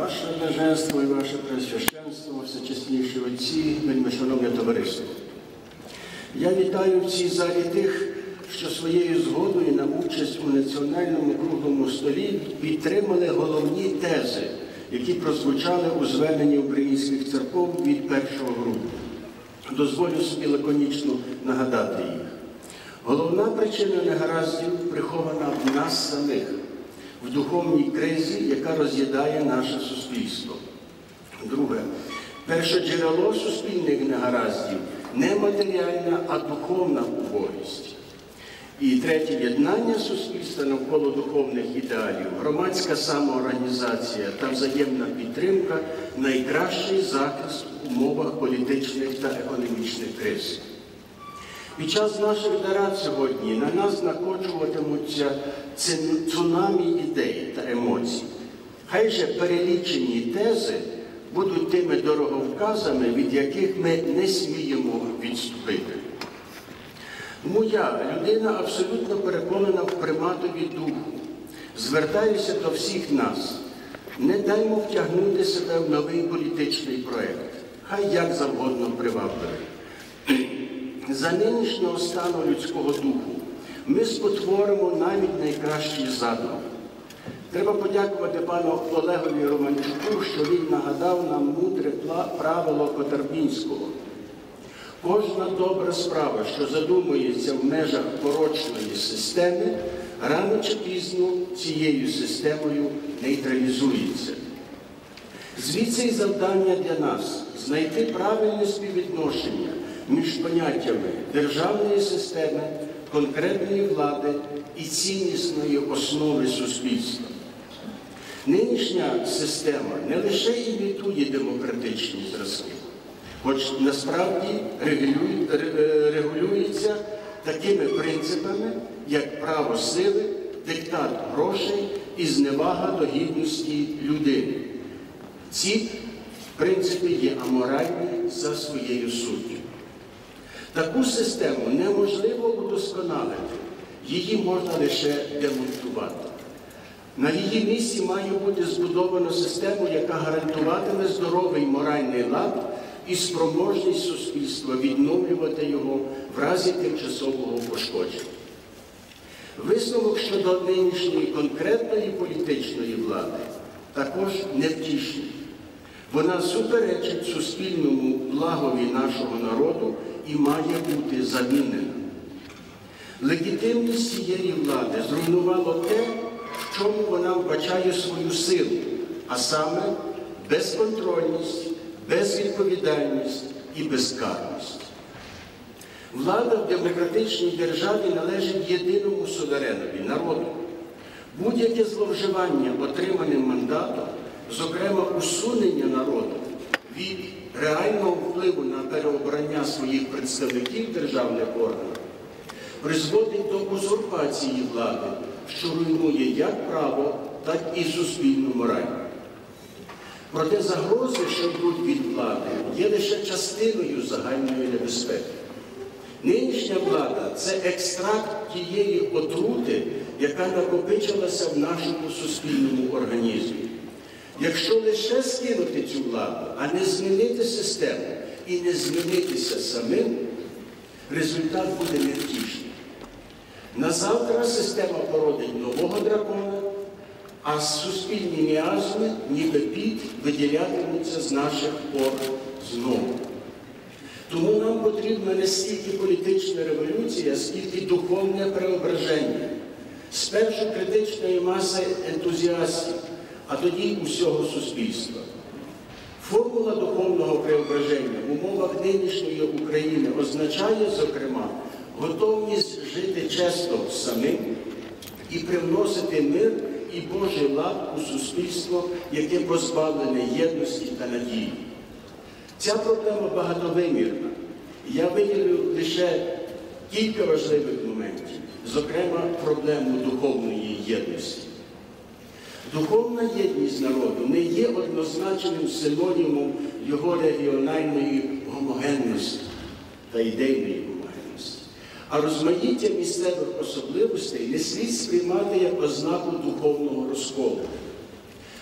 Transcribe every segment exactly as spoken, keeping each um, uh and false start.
Ваше Блаженство і Ваше Пресвященство, всечесніші отці, вельмишановне товариство. Я вітаю в цій залі тих, що своєю згодою на участь у національному круглому столі підтримали головні тези, які прозвучали у зверненні українських церков від першого грудня. Дозволю собі лаконічно нагадати їх. Головна причина негараздів прихована в нас самих, в духовній кризі, яка роз'їдає наше суспільство. Друге. Першоджерело суспільних негараздів – не матеріальна, а духовна убогість. І третє. Єднання суспільства навколо духовних ідеалів, громадська самоорганізація та взаємна підтримка – найкращий захист в умовах політичних та економічних криз. Під час наших нарад сьогодні на нас накочуватимуться цунамі ідей та емоцій. Хай же перелічені тези будуть тими дороговказами, від яких ми не сміємо відступити. Тому я, людина абсолютно переконана в приматові духу, звертаюся до всіх нас. Не даймо втягнути себе в новий політичний проєкт, хай як завгодно привабливий. За нинішнього стану людського духу ми спотворимо навіть найкращий задум. Треба подякувати пану Олегові Романчуку, що він нагадав нам мудре правило Котарбінського. Кожна добра справа, що задумується в межах порочної системи, рано чи пізно цією системою нейтралізується. Звідси й завдання для нас – знайти правильне співвідношення між поняттями державної системи, конкретної влади і ціннісної основи суспільства. Нинішня система не лише імітує демократичні зразки, хоч насправді регулюється такими принципами, як право сили, диктат грошей і зневага до гідності людини. Ці принципи є аморальні за своєю суттю. Таку систему неможливо удосконалити, її можна лише демонтувати. На її місці має бути збудовано систему, яка гарантуватиме здоровий моральний лад і спроможність суспільства відновлювати його в разі тимчасового пошкодження. Висновок щодо нинішньої конкретної політичної влади також невтішний. Вона суперечить суспільному благові нашого народу і має бути замінена. Легітимність цієї влади зруйнувало те, в чому вона вбачає свою силу, а саме безконтрольність, безвідповідальність і безкарність. Влада в демократичній державі належить єдиному суверенові – народу. Будь-яке зловживання отриманим мандатом, зокрема усунення народу від реального впливу на переобрання своїх представників державних органів, призводить до узурпації влади, що руйнує як право, так і суспільну мораль. Проте загрози, що йдуть від влади, є лише частиною загальної небезпеки. Нинішня влада – це екстракт тієї отрути, яка накопичилася в нашому суспільному організмі. Якщо лише скинути цю владу, а не змінити систему і не змінитися самим, результат буде невтішний. Назавтра система породить нового дракона, а суспільні міазми, ніби під, виділятимуться з наших пор знову. Тому нам потрібна не стільки політична революція, скільки духовне преображення. Спершу критичної маси ентузіастів, а тоді й усього суспільства. Формула духовного преображення в умовах нинішньої України означає, зокрема, готовність жити чесно самим і привносити мир і Божий лад у суспільство, яке позбавлене єдності та надії. Ця проблема багатовимірна. Я виділю лише кілька важливих моментів, зокрема, проблему духовної єдності. Духовна єдність народу не є однозначним синонімом його регіональної гомогенності та ідейної гомогенності. А розмаїття місцевих особливостей не слід сприймати як ознаку духовного розколу.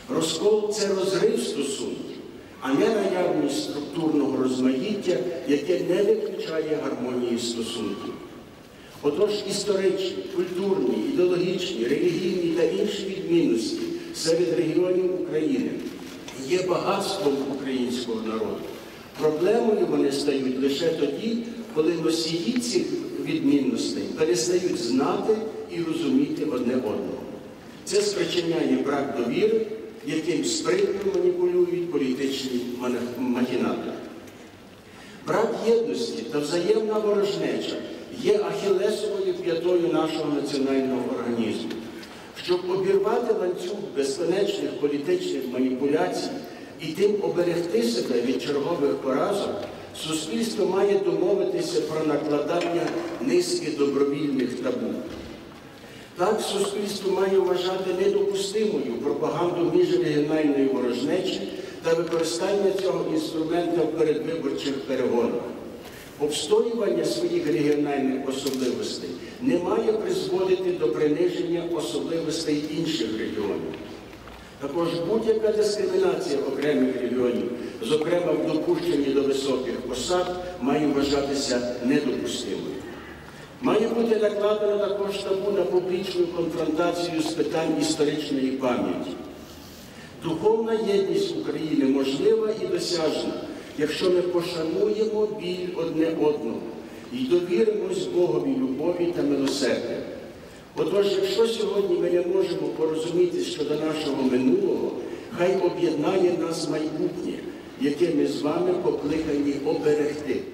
Розкол – це розрив стосунків, а не наявність структурного розмаїття, яке не виключає гармонії стосунків. Отож, історичні, культурні, ідеологічні, релігійні та інші відмінності серед регіонів України є багатством українського народу. Проблемою вони стають лише тоді, коли носії цих відмінностей перестають знати і розуміти одне одного. Це спричиняє брак довіри, яким спритно маніпулюють політичні махінатори. Брак єдності та взаємна ворожнеча є ахілесовою п'ятою нашого національного організму. Щоб обірвати ланцюг безконечних політичних маніпуляцій і тим оберегти себе від чергових поразок, суспільство має домовитися про накладання низки добровільних табу. Так, суспільство має вважати недопустимою пропаганду міжрегіональної ворожнечі та використання цього інструмента в передвиборчих перегонах. Обстоювання своїх регіональних особливостей не має призводити до приниження особливостей інших регіонів. Також будь-яка дискримінація окремих регіонів, зокрема в допущенні до високих посад, має вважатися недопустимою. Має бути накладено також табу на публічну конфронтацію з питань історичної пам'яті. Духовна єдність України можлива і досяжна, якщо ми пошануємо біль одне одного і довіримось Богові любові та милосердя. Отож, якщо сьогодні ми не можемо порозуміти щодо нашого минулого, хай об'єднає нас майбутнє, яке ми з вами покликані оберегти.